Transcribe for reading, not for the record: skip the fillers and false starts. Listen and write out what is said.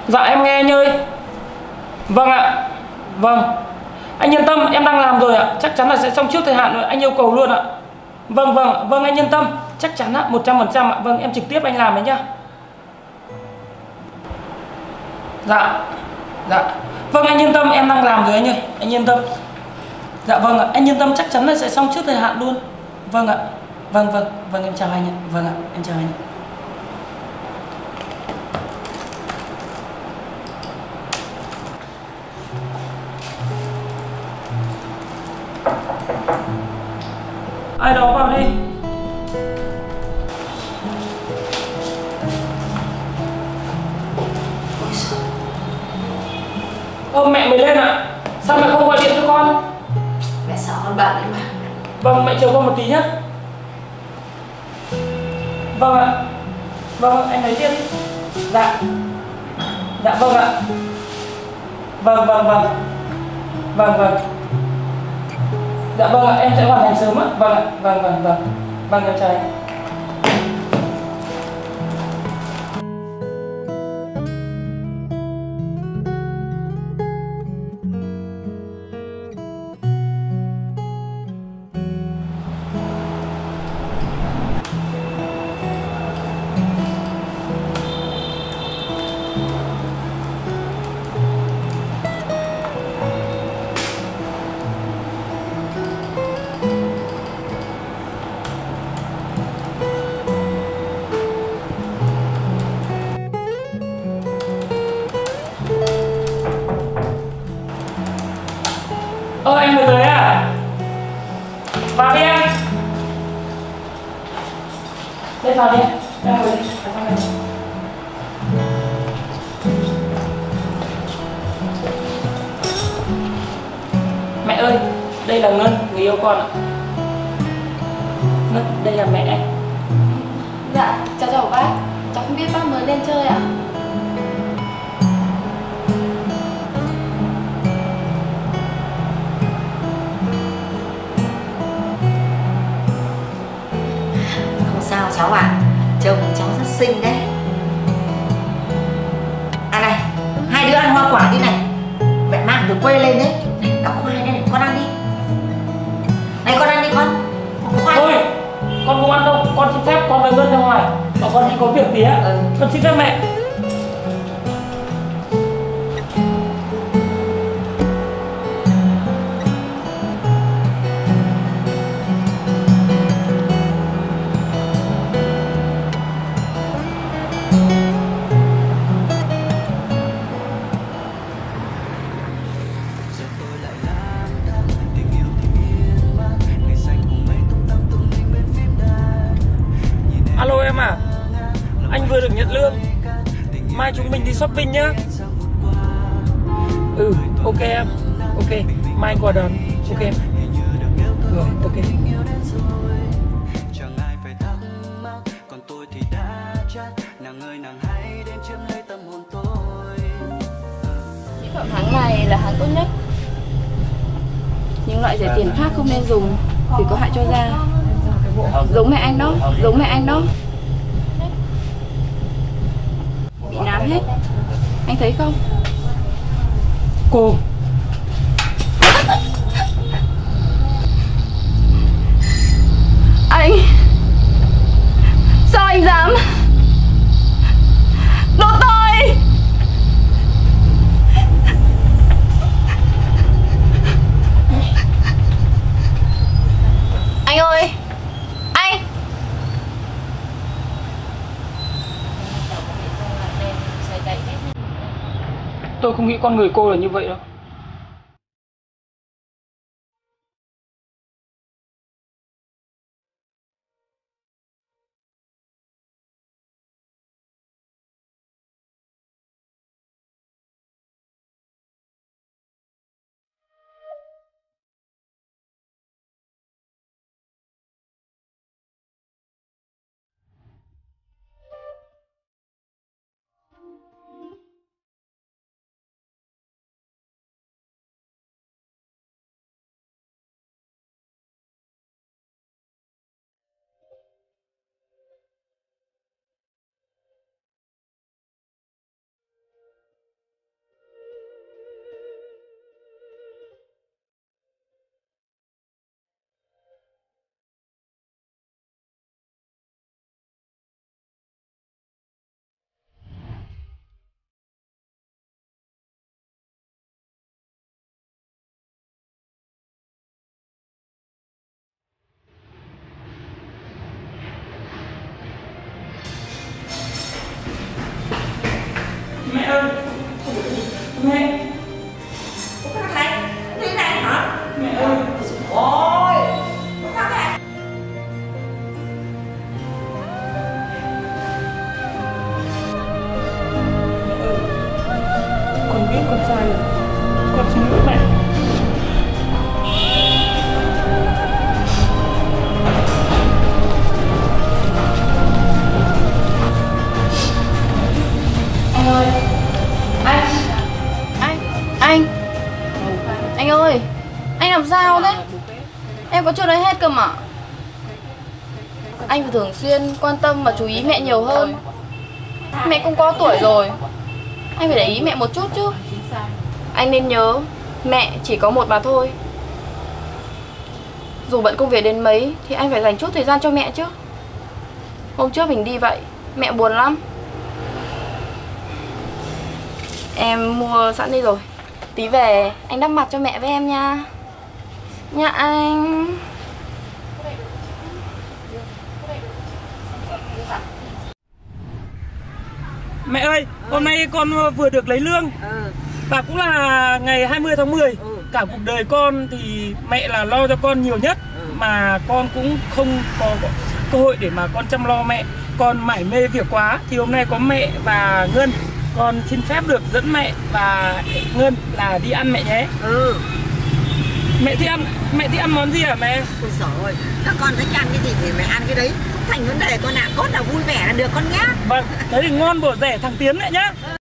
Dạ em nghe anh ơi. Vâng ạ. Vâng. Anh yên tâm, em đang làm rồi ạ. Chắc chắn là sẽ xong trước thời hạn rồi, anh yêu cầu luôn ạ. Vâng vâng, vâng anh yên tâm. Chắc chắn ạ, 100% ạ. Vâng, em trực tiếp anh làm đấy nhá. Dạ. Dạ. Vâng anh yên tâm, em đang làm rồi anh ơi. Anh yên tâm. Dạ vâng ạ, anh yên tâm, chắc chắn là sẽ xong trước thời hạn luôn. Vâng ạ. Vâng vâng, vâng em chào anh ạ. Vâng ạ, em chào anh. Ai đó vào đi. Mẹ mới lên ạ. Sao mẹ không gọi điện cho con? Mẹ sợ con bận đấy mà. Vâng, mẹ chờ con một tí nhé. Vâng ạ. Vâng, anh lấy tiền. Dạ. Dạ vâng ạ. Vâng vâng vâng. Vâng vâng. Dạ vâng ạ, em sẽ hoàn thành sớm ạ. Vâng ạ. Vâng vâng vâng. Vâng em chào anh. Anh vừa tới à? Vào đi em. Đây vào đi. Em ngồi đi. Vào trong này. Mẹ ơi, đây là Ngân, người yêu con ạ. Ngân, đây là mẹ anh. Dạ, chào bác. Cháu không biết bác mới lên chơi ạ. Không sao cháu ạ. Chồng cháu rất xinh đấy. À này, hai đứa ăn hoa quả đi này. Mẹ mang từ quê lên đấy. Này, cặp khoai đây này, con ăn đi. Này con ăn đi con. Khoai. Thôi, con không ăn đâu. Con xin phép con với Ngân ra ngoài. Bảo con đi có việc tí á. Con xin phép mẹ. Alo em à, anh vừa được nhận lương. Mai chúng mình đi shopping nhá. Ok em. Ok, mai anh qua đón. Ok em. Rồi, ok. Mỹ phẩm tháng này là hàng tốt nhất. Những loại rẻ tiền khác không nên dùng vì có hại cho da. Giống mẹ anh đó, giống mẹ anh đó. Bị nám hết. Anh thấy không? Cô. Anh. Sao anh dám? Đồ tôi. Anh ơi. Anh. Tôi không nghĩ con người cô là như vậy đâu. biết con sai rồi. Con xin lỗi mẹ. Anh ơi, anh ơi, anh làm sao thế? Em có chưa nói hết cơ mà. Anh phải thường xuyên quan tâm và chú ý mẹ nhiều hơn. Mẹ cũng có tuổi rồi, anh phải để ý mẹ một chút chứ. Anh nên nhớ, mẹ chỉ có một mà thôi. Dù bận công việc đến mấy thì anh phải dành chút thời gian cho mẹ chứ. Hôm trước mình đi vậy, mẹ buồn lắm. Em mua sẵn đây rồi. Tí về anh đắp mặt cho mẹ với em nha. Nha anh. Mẹ ơi, hôm nay con vừa được lấy lương. Và cũng là ngày 20 tháng 10. Cả cuộc đời con thì mẹ là lo cho con nhiều nhất. Mà con cũng không có cơ hội để mà con chăm lo mẹ. Con mải mê việc quá. Thì hôm nay có mẹ và Ngân, con xin phép được dẫn mẹ và Ngân là đi ăn mẹ nhé. Mẹ thích ăn món gì hả mẹ? Ôi giời ơi, các con thích ăn cái gì thì mẹ ăn cái đấy. Thành vấn đề con ạ, cốt là vui vẻ là được con nhá. Vâng, thế thì ngon bổ rẻ thằng Tiến lại nhá.